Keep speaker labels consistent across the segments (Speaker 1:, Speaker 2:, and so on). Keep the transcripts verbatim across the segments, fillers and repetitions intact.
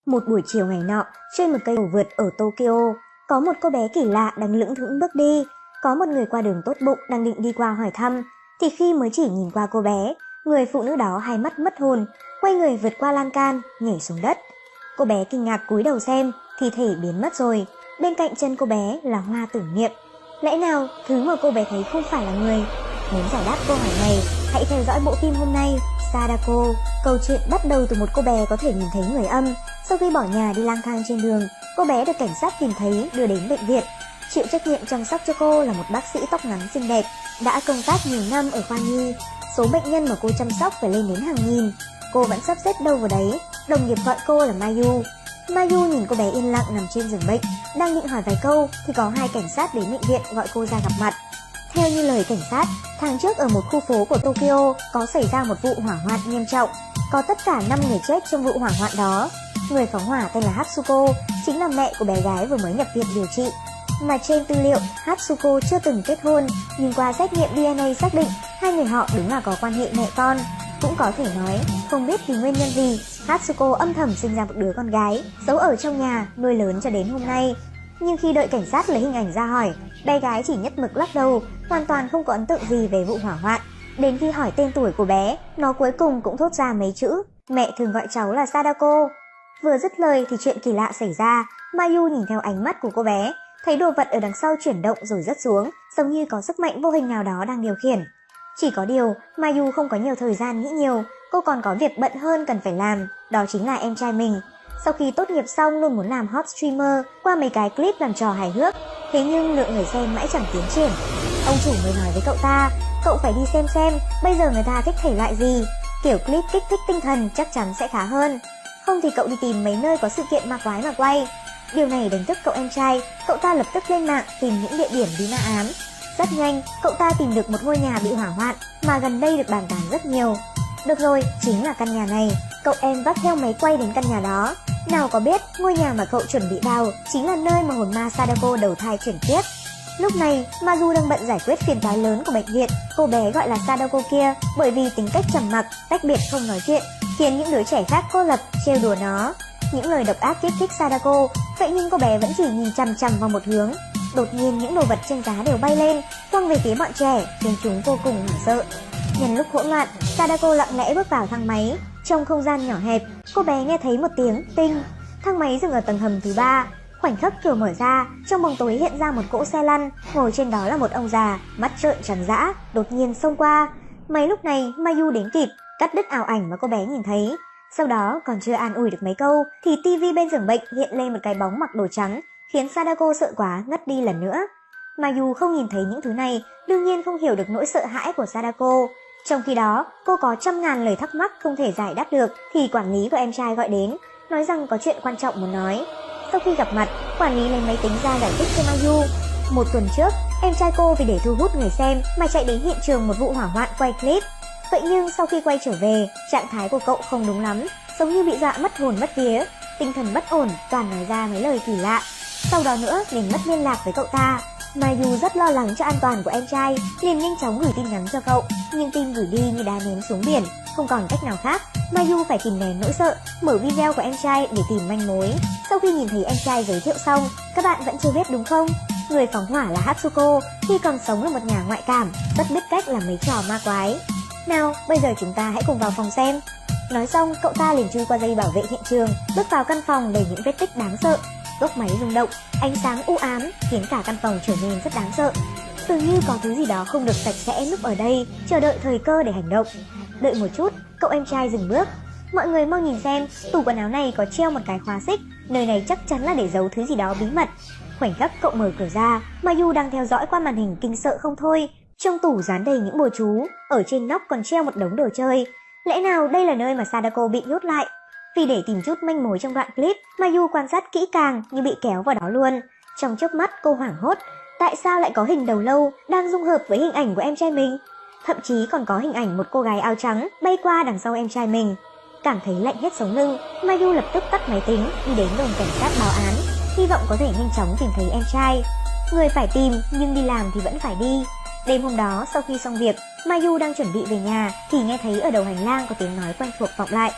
Speaker 1: Một buổi chiều ngày nọ, trên một cây cầu vượt ở Tokyo, có một cô bé kỳ lạ đang lững thững bước đi. Có một người qua đường tốt bụng đang định đi qua hỏi thăm, thì khi mới chỉ nhìn qua cô bé, người phụ nữ đó hai mắt mất hồn, quay người vượt qua lan can, nhảy xuống đất. Cô bé kinh ngạc cúi đầu xem, thi thể biến mất rồi. Bên cạnh chân cô bé là hoa tưởng niệm. Lẽ nào thứ mà cô bé thấy không phải là người? Muốn giải đáp câu hỏi này, hãy theo dõi bộ phim hôm nay, Sadako. Câu chuyện bắt đầu từ một cô bé có thể nhìn thấy người âm. Sau khi bỏ nhà đi lang thang trên đường, cô bé được cảnh sát tìm thấy đưa đến bệnh viện. Chịu trách nhiệm chăm sóc cho cô là một bác sĩ tóc ngắn xinh đẹp, đã công tác nhiều năm ở khoa nhi. Số bệnh nhân mà cô chăm sóc phải lên đến hàng nghìn. Cô vẫn sắp xếp đâu vào đấy. Đồng nghiệp gọi cô là Mayu. Mayu nhìn cô bé yên lặng nằm trên giường bệnh, đang định hỏi vài câu thì có hai cảnh sát đến bệnh viện gọi cô ra gặp mặt. Theo như lời cảnh sát, tháng trước ở một khu phố của Tokyo có xảy ra một vụ hỏa hoạn nghiêm trọng, có tất cả năm người chết trong vụ hỏa hoạn đó. Người phóng hỏa tên là Hatsuko, chính là mẹ của bé gái vừa mới nhập viện điều trị. Mà trên tư liệu, Hatsuko chưa từng kết hôn, nhưng qua xét nghiệm đê en a xác định hai người họ đúng là có quan hệ mẹ con. Cũng có thể nói, không biết vì nguyên nhân gì, Hatsuko âm thầm sinh ra một đứa con gái, giấu ở trong nhà, nuôi lớn cho đến hôm nay. Nhưng khi đợi cảnh sát lấy hình ảnh ra hỏi, bé gái chỉ nhất mực lắc đầu, hoàn toàn không có ấn tượng gì về vụ hỏa hoạn. Đến khi hỏi tên tuổi của bé, nó cuối cùng cũng thốt ra mấy chữ, mẹ thường gọi cháu là Sadako. Vừa dứt lời thì chuyện kỳ lạ xảy ra. Mayu nhìn theo ánh mắt của cô bé, thấy đồ vật ở đằng sau chuyển động rồi rớt xuống, giống như có sức mạnh vô hình nào đó đang điều khiển. Chỉ có điều, Mayu không có nhiều thời gian nghĩ nhiều, cô còn có việc bận hơn cần phải làm, đó chính là em trai mình. Sau khi tốt nghiệp xong luôn muốn làm hot streamer qua mấy cái clip làm trò hài hước, thế nhưng lượng người xem mãi chẳng tiến triển. Ông chủ mới nói với cậu ta, cậu phải đi xem xem bây giờ người ta thích thể loại gì, kiểu clip kích thích tinh thần chắc chắn sẽ khá hơn. Không thì cậu đi tìm mấy nơi có sự kiện ma quái mà quay. Điều này đánh thức cậu em trai, cậu ta lập tức lên mạng tìm những địa điểm bí ma ám. Rất nhanh, cậu ta tìm được một ngôi nhà bị hỏa hoạn mà gần đây được bàn tán rất nhiều. Được rồi, chính là căn nhà này. Cậu em vác theo máy quay đến căn nhà đó. Nào có biết, ngôi nhà mà cậu chuẩn bị vào chính là nơi mà hồn ma Sadako đầu thai chuyển tiếp. Lúc này, Mayu đang bận giải quyết phiền toái lớn của bệnh viện. Cô bé gọi là Sadako kia bởi vì tính cách trầm mặc, tách biệt không nói chuyện, khiến những đứa trẻ khác cô lập, trêu đùa nó. Những lời độc ác kích thích Sadako, vậy nhưng cô bé vẫn chỉ nhìn chằm chằm vào một hướng. Đột nhiên những đồ vật trên giá đều bay lên, quăng về phía bọn trẻ, khiến chúng vô cùng hoảng sợ. Nhân lúc hỗn loạn, Sadako lặng lẽ bước vào thang máy. Trong không gian nhỏ hẹp, cô bé nghe thấy một tiếng tinh. Thang máy dừng ở tầng hầm thứ ba. Khoảnh khắc cửa mở ra, trong bóng tối hiện ra một cỗ xe lăn, ngồi trên đó là một ông già, mắt trợn trắng dã, đột nhiên xông qua. Mấy lúc này, Mayu đến kịp, cắt đứt ảo ảnh mà cô bé nhìn thấy. Sau đó còn chưa an ủi được mấy câu thì tivi bên giường bệnh hiện lên một cái bóng mặc đồ trắng, khiến Sadako sợ quá ngất đi lần nữa. Mayu không nhìn thấy những thứ này, đương nhiên không hiểu được nỗi sợ hãi của Sadako. Trong khi đó, cô có trăm ngàn lời thắc mắc không thể giải đáp được thì quản lý của em trai gọi đến, nói rằng có chuyện quan trọng muốn nói. Sau khi gặp mặt, quản lý lấy máy tính ra giải thích cho Mayu. Một tuần trước, em trai cô vì để thu hút người xem mà chạy đến hiện trường một vụ hỏa hoạn quay clip. Vậy nhưng sau khi quay trở về, trạng thái của cậu không đúng lắm, giống như bị dọa mất hồn mất vía, tinh thần bất ổn, toàn nói ra mấy lời kỳ lạ. Sau đó nữa liền mất liên lạc với cậu ta. Mayu rất lo lắng cho an toàn của em trai, liền nhanh chóng gửi tin nhắn cho cậu, nhưng tin gửi đi như đá ném xuống biển, không còn cách nào khác. Mayu phải kìm nén nỗi sợ, mở video của em trai để tìm manh mối. Sau khi nhìn thấy em trai giới thiệu xong, các bạn vẫn chưa biết đúng không? Người phóng hỏa là Hatsuko, khi còn sống là một nhà ngoại cảm, rất biết cách làm mấy trò ma quái. Nào, bây giờ chúng ta hãy cùng vào phòng xem. Nói xong, cậu ta liền chui qua dây bảo vệ hiện trường, bước vào căn phòng đầy những vết tích đáng sợ. Góc máy rung động, ánh sáng u ám khiến cả căn phòng trở nên rất đáng sợ. Dường như có thứ gì đó không được sạch sẽ núp ở đây, chờ đợi thời cơ để hành động. Đợi một chút, cậu em trai dừng bước. Mọi người mau nhìn xem, tủ quần áo này có treo một cái khóa xích, nơi này chắc chắn là để giấu thứ gì đó bí mật. Khoảnh khắc cậu mở cửa ra, Mayu đang theo dõi qua màn hình kinh sợ không thôi. Trong tủ dán đầy những bùa chú, ở trên nóc còn treo một đống đồ chơi. Lẽ nào đây là nơi mà Sadako bị nhốt lại? Vì để tìm chút manh mối trong đoạn clip, Mayu quan sát kỹ càng như bị kéo vào đó luôn. Trong chớp mắt cô hoảng hốt, tại sao lại có hình đầu lâu đang dung hợp với hình ảnh của em trai mình? Thậm chí còn có hình ảnh một cô gái áo trắng bay qua đằng sau em trai mình. Cảm thấy lạnh hết sống lưng, Mayu lập tức tắt máy tính, đi đến đồn cảnh sát báo án, hy vọng có thể nhanh chóng tìm thấy em trai. Người phải tìm nhưng đi làm thì vẫn phải đi. Đêm hôm đó, sau khi xong việc, Mayu đang chuẩn bị về nhà thì nghe thấy ở đầu hành lang có tiếng nói quen thuộc vọng lại.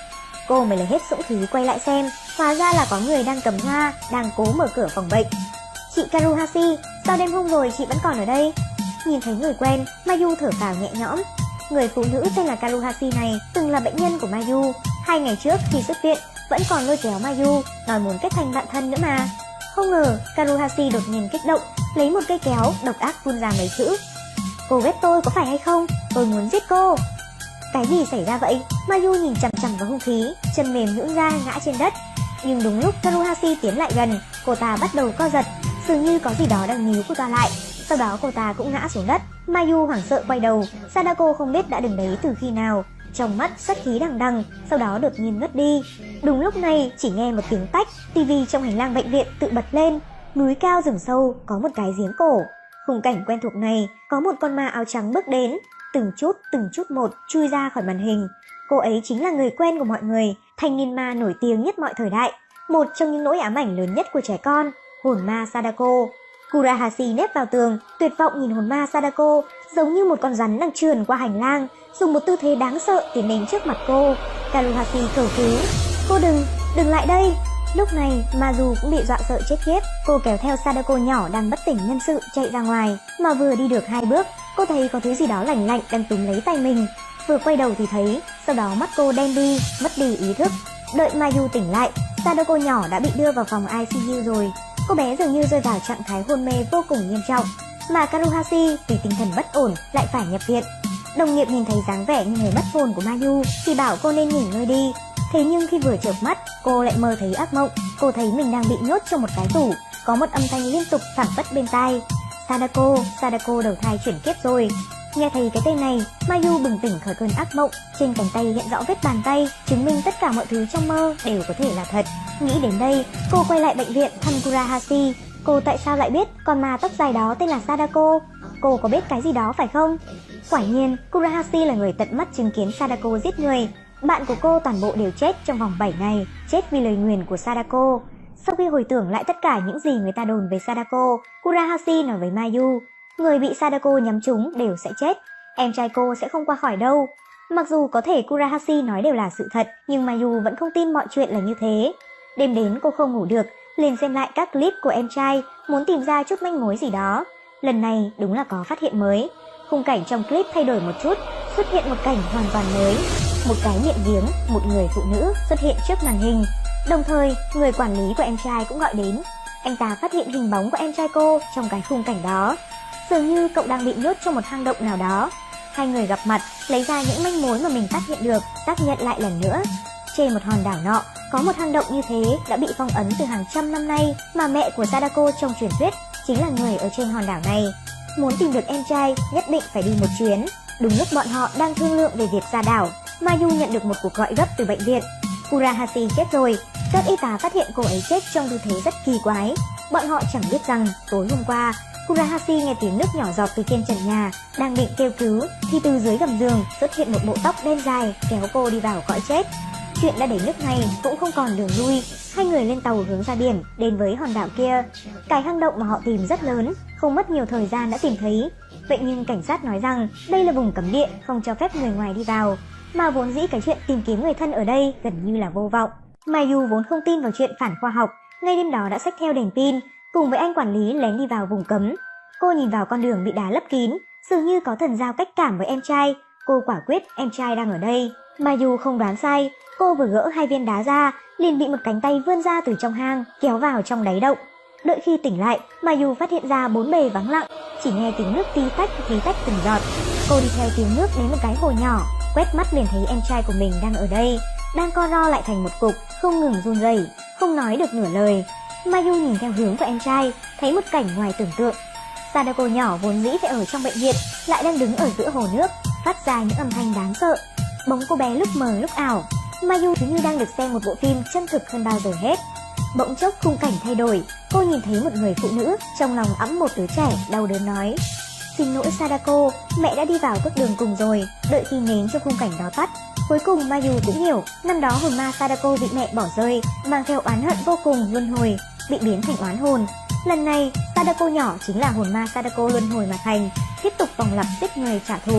Speaker 1: Cô mới lấy hết dũng khí quay lại xem, hóa ra là có người đang cầm hoa, đang cố mở cửa phòng bệnh. Chị Karuhashi, sao đêm hôm rồi chị vẫn còn ở đây? Nhìn thấy người quen, Mayu thở phào nhẹ nhõm. Người phụ nữ tên là Karuhashi này từng là bệnh nhân của Mayu. Hai ngày trước khi xuất viện vẫn còn lôi kéo Mayu, nói muốn kết thành bạn thân nữa mà. Không ngờ Karuhashi đột nhiên kích động, lấy một cây kéo độc ác phun ra mấy chữ: cô ghét tôi có phải hay không? Tôi muốn giết cô. Cái gì xảy ra vậy? Mayu nhìn chằm chằm vào hung khí, chân mềm nhũn ra ngã trên đất. Nhưng đúng lúc Karuhashi tiến lại gần, cô ta bắt đầu co giật, dường như có gì đó đang níu cô ta lại. Sau đó cô ta cũng ngã xuống đất. Mayu hoảng sợ quay đầu, Sadako không biết đã đứng đấy từ khi nào, trong mắt sát khí đằng đằng, sau đó đột nhiên ngất đi. Đúng lúc này chỉ nghe một tiếng tách, tivi trong hành lang bệnh viện tự bật lên. Núi cao rừng sâu có một cái giếng cổ. Khung cảnh quen thuộc này, có một con ma áo trắng bước đến, từng chút từng chút một chui ra khỏi màn hình. Cô ấy chính là người quen của mọi người, thanh niên ma nổi tiếng nhất mọi thời đại, một trong những nỗi ám ảnh lớn nhất của trẻ con, hồn ma Sadako. Kurahashi nép vào tường, tuyệt vọng nhìn hồn ma Sadako, giống như một con rắn đang trườn qua hành lang, dùng một tư thế đáng sợ tiến đến trước mặt cô. Karuhashi cầu cứu: cô đừng, đừng lại đây. Lúc này Mayu cũng bị dọa sợ chết khiếp. Cô kéo theo Sadako nhỏ đang bất tỉnh nhân sự chạy ra ngoài, mà vừa đi được hai bước, cô thấy có thứ gì đó lạnh lạnh đang túm lấy tay mình. Vừa quay đầu thì thấy, sau đó mắt cô đen đi, mất đi ý thức. Đợi Mayu tỉnh lại, Sadako nhỏ đã bị đưa vào phòng i xê u rồi. Cô bé dường như rơi vào trạng thái hôn mê vô cùng nghiêm trọng, mà Karuhashi vì tinh thần bất ổn lại phải nhập viện. Đồng nghiệp nhìn thấy dáng vẻ như người mất hồn của Mayu thì bảo cô nên nghỉ ngơi đi. Thế nhưng khi vừa chợp mắt, cô lại mơ thấy ác mộng. Cô thấy mình đang bị nhốt trong một cái tủ, có một âm thanh liên tục phảng phất bên tai: Sadako, Sadako đầu thai chuyển kiếp rồi. Nghe thấy cái tên này, Mayu bừng tỉnh khỏi cơn ác mộng. Trên cánh tay hiện rõ vết bàn tay, chứng minh tất cả mọi thứ trong mơ đều có thể là thật. Nghĩ đến đây, cô quay lại bệnh viện thăm Kurahashi. Cô tại sao lại biết con ma tóc dài đó tên là Sadako? Cô có biết cái gì đó phải không? Quả nhiên, Kurahashi là người tận mắt chứng kiến Sadako giết người. Bạn của cô toàn bộ đều chết trong vòng bảy ngày, chết vì lời nguyền của Sadako. Sau khi hồi tưởng lại tất cả những gì người ta đồn về Sadako, Kurahashi nói với Mayu, người bị Sadako nhắm trúng đều sẽ chết, em trai cô sẽ không qua khỏi đâu. Mặc dù có thể Kurahashi nói đều là sự thật, nhưng Mayu vẫn không tin mọi chuyện là như thế. Đêm đến cô không ngủ được, liền xem lại các clip của em trai, muốn tìm ra chút manh mối gì đó. Lần này đúng là có phát hiện mới. Khung cảnh trong clip thay đổi một chút, xuất hiện một cảnh hoàn toàn mới. Một cái miệng giếng, một người phụ nữ xuất hiện trước màn hình. Đồng thời, người quản lý của em trai cũng gọi đến. Anh ta phát hiện hình bóng của em trai cô trong cái khung cảnh đó. Dường như cậu đang bị nhốt trong một hang động nào đó. Hai người gặp mặt, lấy ra những manh mối mà mình phát hiện được, xác nhận lại lần nữa. Trên một hòn đảo nọ, có một hang động như thế đã bị phong ấn từ hàng trăm năm nay, mà mẹ của Sadako trong truyền thuyết chính là người ở trên hòn đảo này. Muốn tìm được em trai, nhất định phải đi một chuyến. Đúng lúc bọn họ đang thương lượng về việc ra đảo, Mayu nhận được một cuộc gọi gấp từ bệnh viện. Kurahashi chết rồi. Các y tá phát hiện cô ấy chết trong tư thế rất kỳ quái. Bọn họ chẳng biết rằng tối hôm qua, Kurahashi nghe tiếng nước nhỏ giọt từ trên trần nhà, đang định kêu cứu thì từ dưới gầm giường xuất hiện một bộ tóc đen dài kéo cô đi vào cõi chết. Chuyện đã đến nước này cũng không còn đường lui. Hai người lên tàu hướng ra biển, đến với hòn đảo kia. Cái hang động mà họ tìm rất lớn, không mất nhiều thời gian đã tìm thấy. Vậy nhưng cảnh sát nói rằng đây là vùng cấm địa, không cho phép người ngoài đi vào. Mà vốn dĩ cái chuyện tìm kiếm người thân ở đây gần như là vô vọng. Mayu vốn không tin vào chuyện phản khoa học, ngay đêm đó đã xách theo đèn pin, cùng với anh quản lý lén đi vào vùng cấm. Cô nhìn vào con đường bị đá lấp kín, dường như có thần giao cách cảm với em trai. Cô quả quyết em trai đang ở đây. Mayu không đoán sai, cô vừa gỡ hai viên đá ra, liền bị một cánh tay vươn ra từ trong hang, kéo vào trong đáy động. Đợi khi tỉnh lại, Mayu phát hiện ra bốn bề vắng lặng, chỉ nghe tiếng nước tí tách tí tách từng giọt. Cô đi theo tiếng nước đến một cái hồ nhỏ, quét mắt liền thấy em trai của mình đang ở đây, đang co ro lại thành một cục, không ngừng run rẩy, không nói được nửa lời. Mayu nhìn theo hướng của em trai, thấy một cảnh ngoài tưởng tượng. Sadako nhỏ vốn dĩ phải ở trong bệnh viện, lại đang đứng ở giữa hồ nước, phát ra những âm thanh đáng sợ. Bóng cô bé lúc mờ lúc ảo. Mayu cứ như đang được xem một bộ phim chân thực hơn bao giờ hết. Bỗng chốc khung cảnh thay đổi, cô nhìn thấy một người phụ nữ trong lòng ẵm một đứa trẻ, đau đớn nói: "Xin lỗi Sadako, mẹ đã đi vào các đường cùng rồi." Đợi khi nến trong khung cảnh đó tắt, cuối cùng Mayu cũng hiểu, năm đó hồn ma Sadako bị mẹ bỏ rơi, mang theo oán hận vô cùng luân hồi, bị biến thành oán hồn. Lần này, Sadako nhỏ chính là hồn ma Sadako luân hồi mà thành, tiếp tục vòng lặp giết người trả thù.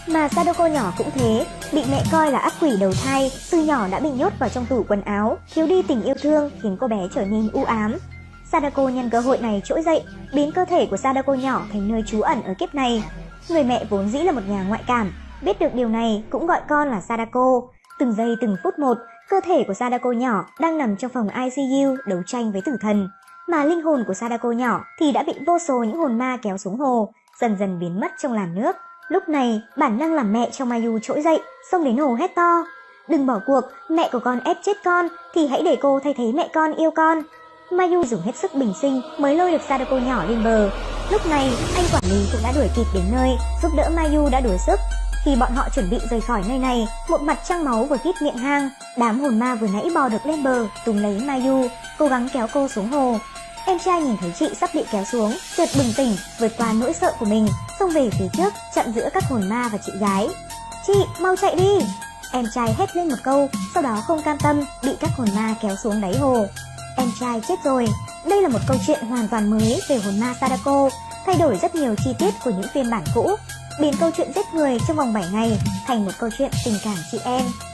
Speaker 1: Mà Sadako nhỏ cũng thế, bị mẹ coi là ác quỷ đầu thai, từ nhỏ đã bị nhốt vào trong tủ quần áo, thiếu đi tình yêu thương khiến cô bé trở nên u ám. Sadako nhân cơ hội này trỗi dậy, biến cơ thể của Sadako nhỏ thành nơi trú ẩn ở kiếp này. Người mẹ vốn dĩ là một nhà ngoại cảm, biết được điều này cũng gọi con là Sadako. Từng giây từng phút một, cơ thể của Sadako nhỏ đang nằm trong phòng i xê u đấu tranh với tử thần, mà linh hồn của Sadako nhỏ thì đã bị vô số những hồn ma kéo xuống hồ, dần dần biến mất trong làn nước. Lúc này, bản năng làm mẹ trong Mayu trỗi dậy, xông đến hồ hét to: "Đừng bỏ cuộc, mẹ của con ép chết con thì hãy để cô thay thế mẹ con yêu con." Mayu dùng hết sức bình sinh mới lôi được Sadako nhỏ lên bờ. Lúc này, anh quản lý cũng đã đuổi kịp đến nơi, giúp đỡ Mayu đã đuối sức. Khi bọn họ chuẩn bị rời khỏi nơi này, một mặt trăng máu vừa hít miệng hang, đám hồn ma vừa nãy bò được lên bờ, túm lấy Mayu, cố gắng kéo cô xuống hồ. Em trai nhìn thấy chị sắp bị kéo xuống, chợt bừng tỉnh, vượt qua nỗi sợ của mình, xông về phía trước, chặn giữa các hồn ma và chị gái. "Chị, mau chạy đi!" Em trai hét lên một câu, sau đó không cam tâm, bị các hồn ma kéo xuống đáy hồ. Em trai chết rồi. Đây là một câu chuyện hoàn toàn mới về hồn ma Sadako, thay đổi rất nhiều chi tiết của những phiên bản cũ, biến câu chuyện giết người trong vòng bảy ngày thành một câu chuyện tình cảm chị em.